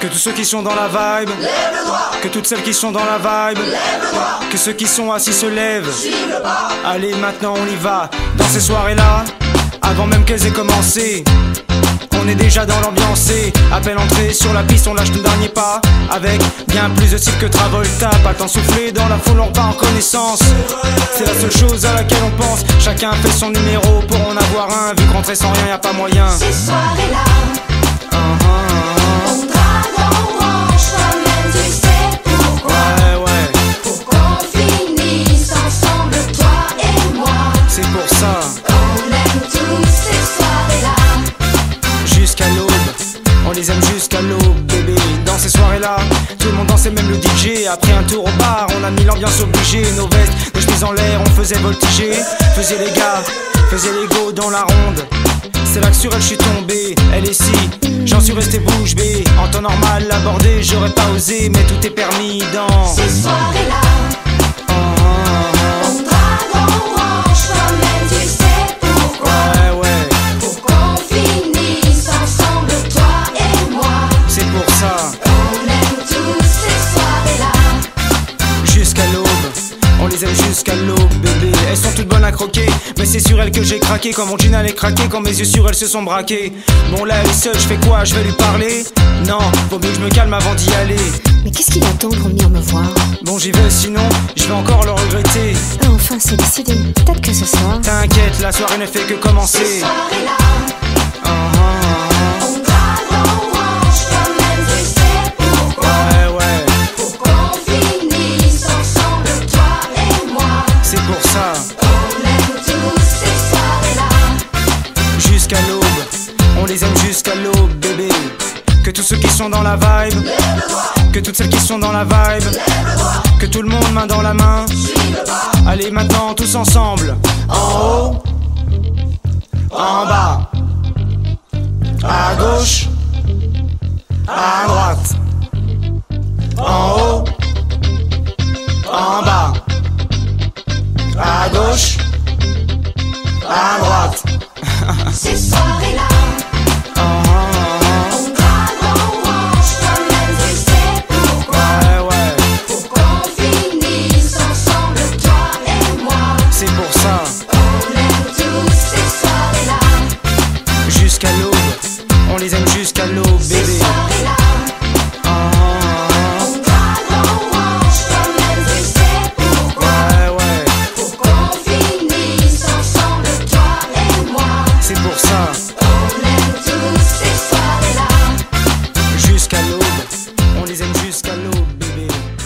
Que tous ceux qui sont dans la vibe, lève le doigt. que toutes celles qui sont dans la vibe, Lève le doigt. que ceux qui sont assis se lèvent. Suive le pas. Allez, maintenant on y va. Dans ces soirées-là, avant même qu'elles aient commencé, on est déjà dans l'ambiance. À peine entré sur la piste, on lâche le dernier pas. Avec bien plus de style que Travolta. Pas le temps de souffler dans la foule, on repart en connaissance. C'est la seule chose à laquelle on pense. Chacun fait son numéro pour en avoir un. Vu que rentrer sans rien, y a pas moyen. Ces soirées-là, on drague, on range, toi-même tu sais pourquoi. Ouais, Pour qu'on finisse ensemble, toi et moi. c'est pour ça. On aime tous ces soirées-là. Jusqu'à l'aube, on les aime jusqu'à l'aube, bébé. Dans ces soirées-là, tout le monde dansait, même le DJ. Après un tour au bar, on a mis l'ambiance obligée. Nos vestes, nos chemises en l'air, on faisait voltiger. Faisait les gars, faisait les go dans la ronde. C'est là que sur elle je suis tombé, elle est ici, j'en suis resté bouche bée. En temps normal, l'aborder, j'aurais pas osé, mais tout est permis dans Ces soirées-là, on drague, on range, toi-même tu sais pourquoi. Ouais, Pour qu'on finisse ensemble, toi et moi. c'est pour ça. On aime tous ces soirées-là. Jusqu'à l'aube, on les aime jusqu'à l'aube, bébé. Elles sont toutes bonnes à croquer, mais c'est sur elles que j'ai craqué. Quand mon jean allait craquer, quand mes yeux sur elles se sont braqués. Bon là elle est seule, je fais quoi? Je vais lui parler? Non, faut mieux que je me calme avant d'y aller. Mais qu'est-ce qu'il attend pour venir me voir? Bon j'y vais, sinon je vais encore le regretter. Ah, enfin, c'est décidé. Peut-être que ce soir. T'inquiète, la soirée ne fait que Ces commencer. soirées-là, on drague, on range, toi-même tu sais pourquoi. Ouais, Pour qu'on finisse ensemble, toi et moi. c'est pour ça. On aime tous ces soirées-là. Jusqu'à l'aube, on les aime jusqu'à l'aube, bébé. Que tous ceux qui sont dans la vibe, Lève le doigt, que toutes celles qui sont dans la vibe, lève le doigt. que tout le monde main dans la main. Suive le pas. Allez maintenant tous ensemble. En haut, en bas, à gauche, à droite. En haut, en bas, à gauche, à droite. Ces soirées-là, on drague, on range, toi-même tu sais pourquoi. Ouais, Pour qu'on finisse ensemble, toi et moi. c'est pour ça. On aime tous ces soirées-là. Jusqu'à l'aube, on les aime jusqu'à l'aube, Ces bébé. soirées-là, on drague, on range, toi-même tu sais pourquoi. Ouais, Pour qu'on finisse ensemble, toi et moi. c'est pour ça. On aime tous ces soirées-là. Jusqu'à l'aube, on les aime jusqu'à l'aube, bébé.